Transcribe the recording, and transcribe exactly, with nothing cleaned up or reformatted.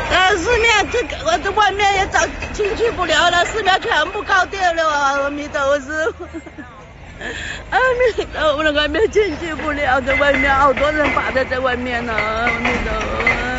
呃，寺庙这个我这外面也找进去不了了，寺庙全部搞掉了啊！阿弥陀佛师傅，阿弥陀佛，我那个外面进去不了，在外面好多人趴在在外面呢，阿弥陀佛。